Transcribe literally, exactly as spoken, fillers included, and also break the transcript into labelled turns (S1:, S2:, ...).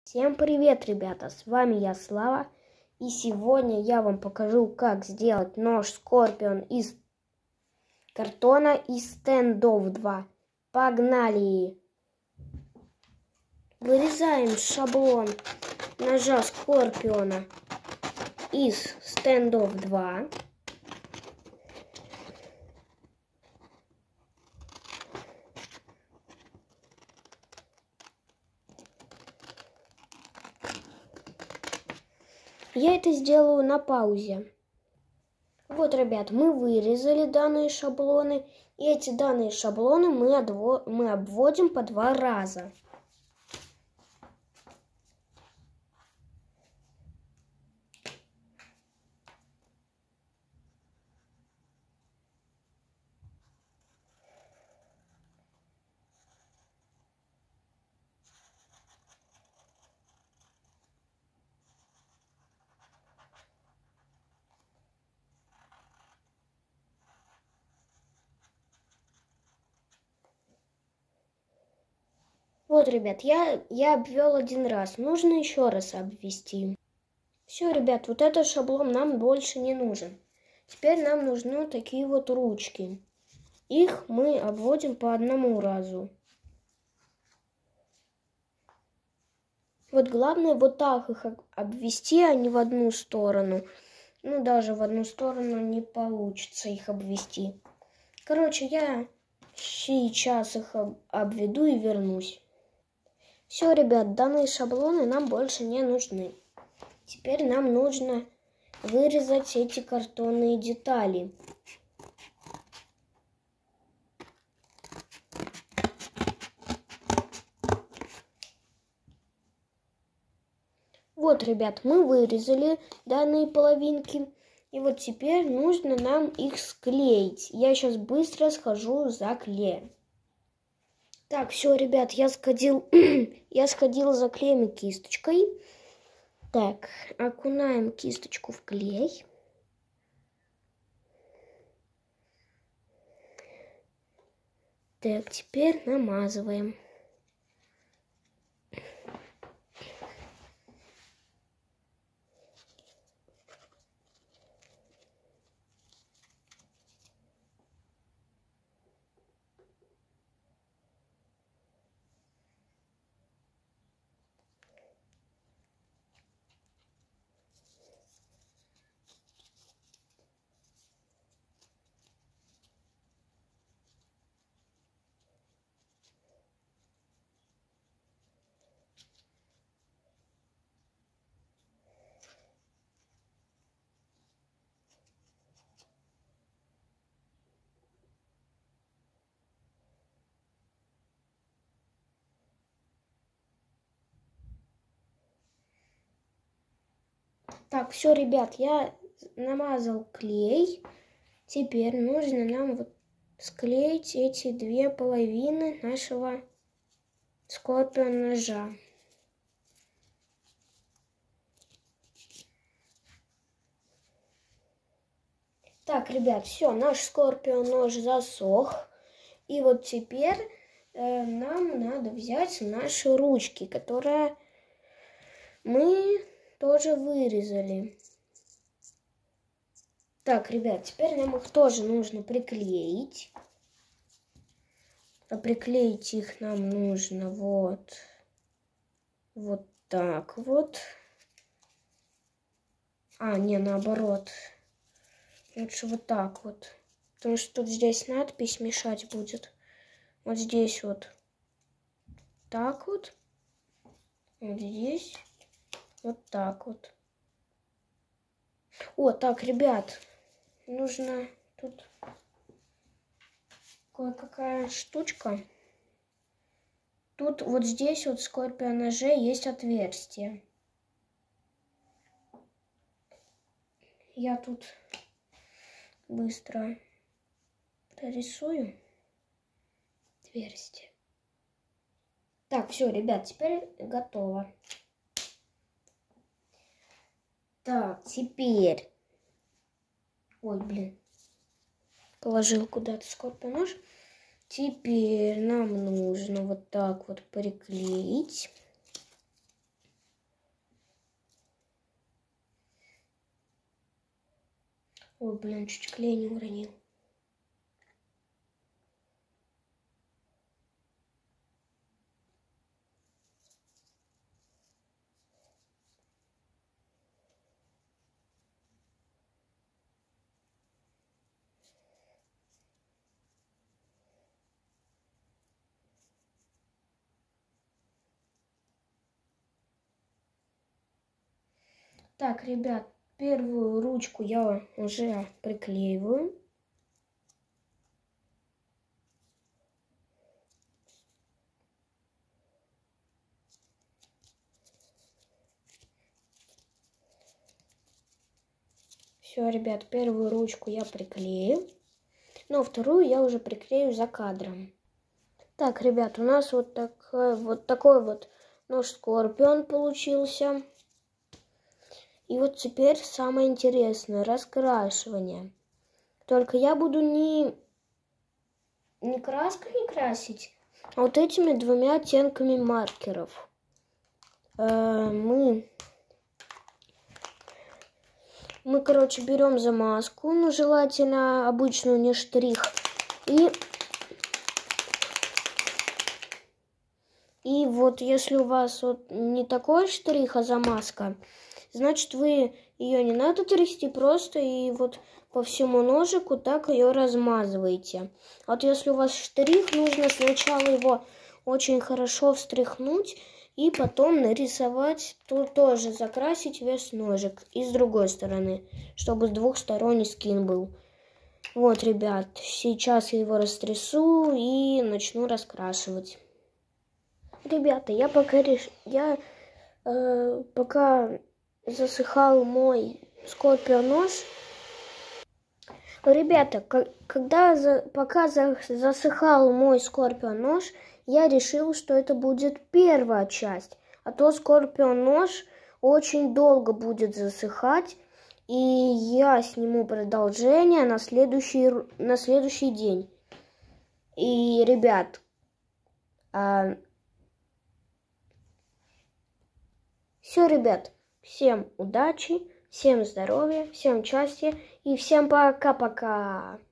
S1: Всем привет, ребята! С вами я, Слава. И сегодня я вам покажу, как сделать нож Скорпион из картона из Standoff два. Погнали! Вырезаем шаблон ножа Скорпиона из Standoff два. Я это сделаю на паузе. Вот, ребят, мы вырезали данные шаблоны. И эти данные шаблоны мы, отво... мы обводим по два раза. Вот, ребят, я, я обвел один раз. Нужно еще раз обвести. Все, ребят, вот этот шаблон нам больше не нужен. Теперь нам нужны такие вот ручки. Их мы обводим по одному разу. Вот главное вот так их обвести, а не в одну сторону. Ну, даже в одну сторону не получится их обвести. Короче, я сейчас их обведу и вернусь. Все, ребят, данные шаблоны нам больше не нужны. Теперь нам нужно вырезать эти картонные детали. Вот, ребят, мы вырезали данные половинки. И вот теперь нужно нам их склеить. Я сейчас быстро схожу за клеем. Так, все, ребят, я сходил, я сходил за клеем и кисточкой. Так, окунаем кисточку в клей. Так, теперь намазываем. Так, все, ребят, я намазал клей. Теперь нужно нам вот склеить эти две половины нашего Скорпион ножа. Так, ребят, все, наш Скорпион нож засох. И вот теперь э, нам надо взять наши ручки, которые мы тоже вырезали. Так, ребят, теперь нам их тоже нужно приклеить. А приклеить их нам нужно вот, вот так вот. А, не, наоборот. Лучше вот так вот. Потому что тут здесь надпись мешать будет. Вот здесь вот. Так вот. Вот здесь. Вот так вот. О, так, ребят. Нужно тут кое-какая штучка. Тут вот здесь вот в Скорпион ноже есть отверстие. Я тут быстро прорисую отверстие. Так, все, ребят, теперь готово. Так, теперь... Ой, блин. Положил куда-то Скорпион нож. Теперь нам нужно вот так вот приклеить. Ой, блин, чуть клей не уронил. Так, ребят, первую ручку я уже приклеиваю. Все, ребят, первую ручку я приклею, но вторую я уже приклею за кадром. Так, ребят, у нас вот такой вот, такой вот нож Скорпион получился. И вот теперь самое интересное — раскрашивание. Только я буду не, не краской не красить, а вот этими двумя оттенками маркеров. Э, мы, мы, короче, берем замазку, ну, желательно обычную, не штрих. И, и вот если у вас вот не такой штрих, а замазка, значит, вы ее не надо трясти, просто и вот по всему ножику так ее размазываете. Вот если у вас штрих, нужно сначала его очень хорошо встряхнуть и потом нарисовать, тут тоже закрасить весь ножик. И с другой стороны, чтобы с двух сторон скин был. Вот, ребят, сейчас я его растрясу и начну раскрашивать. Ребята, я пока реш... я э, пока засыхал мой Скорпион нож. Ребята, когда за, пока за, засыхал мой Скорпион нож, я решил, что это будет первая часть. А то Скорпион нож очень долго будет засыхать, и я сниму продолжение на следующий, на следующий день. И, ребят, а... все, ребят. Всем удачи, всем здоровья, всем счастья и всем пока-пока.